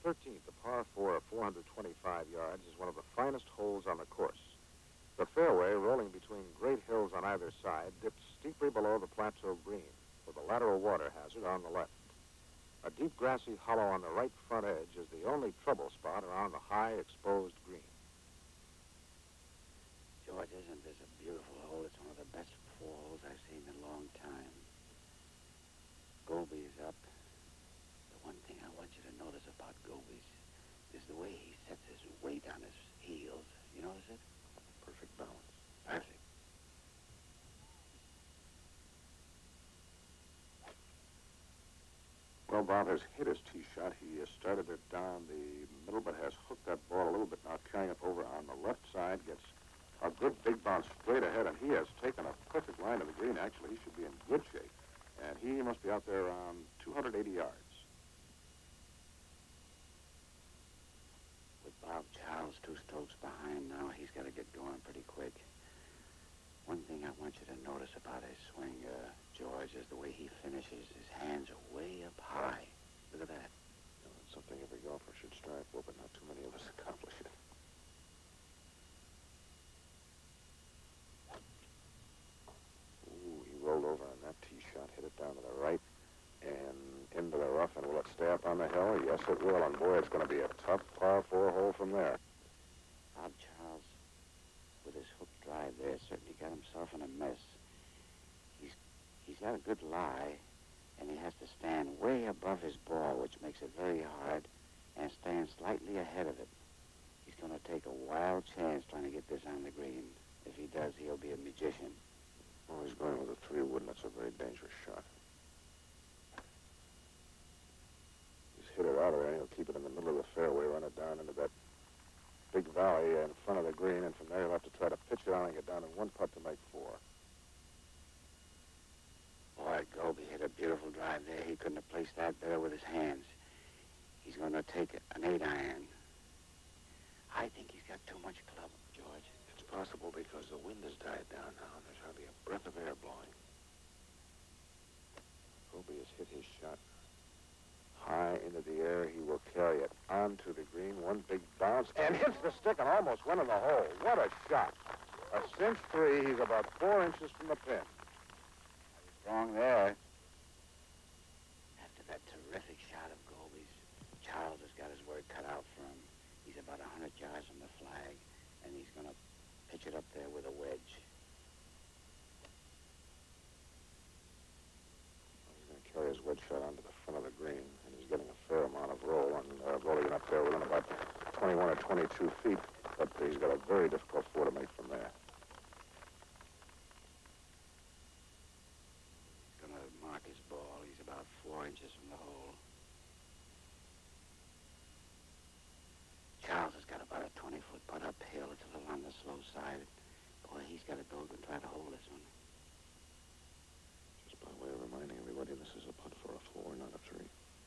13th, a par 4 of 425 yards, is one of the finest holes on the course. The fairway, rolling between great hills on either side, dips steeply below the plateau green, with a lateral water hazard on the left. A deep grassy hollow on the right front edge is the only trouble spot around the high exposed green. George, isn't this a beautiful hole? It's one of the best 4 holes I've seen in a long time. Goby is up. The one thing I want you to notice about Goby's is the way he sets his weight on his heels. You notice it? Perfect balance. Perfect. Well, Bob has hit his tee shot. He has started it down the middle, but has hooked that ball a little bit now, carrying it over on the left side, gets a good big bounce straight ahead, and he has taken a perfect line to the green. Actually, he should be in good shape. And he must be out there around 280 yards. With Bob Charles 2 strokes behind now, he's got to get going pretty quick. One thing I want you to notice about his swing, George, is the way he finishes. His hands are way up high. Look at that. You know, it's something every golfer should strive for, but not too many of us accomplish it. Ooh, he rolled over on that tee shot, hit it down to the right and into the rough, and will it stay up on the hill? Yes, it will, and boy, it's going to be a tough par 4 hole from there. Bob Charles, with his hook drive there, certainly got himself in a mess. He's got a good lie, and he has to stand way above his ball, which makes it very hard, and stand slightly ahead of it. He's going to take a wild chance trying to get this on the green. If he does, he'll be a magician. Well, he's going with a 3-wood, and that's a very dangerous shot. He's hit it out of there, and he'll keep it in the middle of the fairway, run it down into that big valley in front of the green, and from there he'll have to try to pitch it on and get down in 1 putt to make 4. Boy, Goby hit a beautiful drive there. He couldn't have placed that better with his hands. He's going to take an 8-iron. I think he's got too much club, George. It's possible because the wind has died down now, and there's hardly a breath of air blowing. Goby has hit his shot high into the air. He will carry it onto the green. 1 big bounce, and hits the stick and almost went in the hole. What a shot. A cinch 3. He's about 4 inches from the pin. Wrong there. After that terrific shot of Goby's, Charles has got his work cut out for him. He's about 100 yards from the flag, and he's going to pitch it up there with a wedge. He's going to carry his wedge shot onto the front of the green, and he's getting a fair amount of roll, and rolling it up there within about 21 or 22 feet, but he's got a very difficult 4 to make from there. Mark his ball. He's about 4 inches from the hole. Charles has got about a 20-foot putt uphill. It's a little on the slow side. Boy, he's got to go and try to hold this one. Just by way of reminding everybody, this is a putt for a 4, not a 3.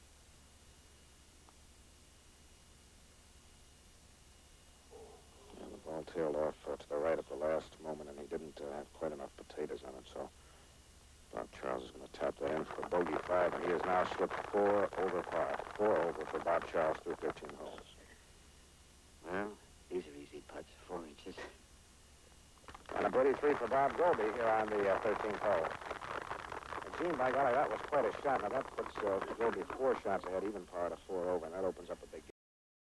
And the ball tailed off to the right at the last moment, and he didn't have quite enough potatoes on it, so Bob Charles is going to tap that in for bogey 5, and he has now slipped 4 over par. 4 over for Bob Charles through 13 holes. Well, these are easy putts, 4 inches. And a birdie 3 for Bob Goby here on the 13th hole. And Gene, by golly, that was quite a shot. Now that puts Goby 4 shots ahead, even par to 4 over.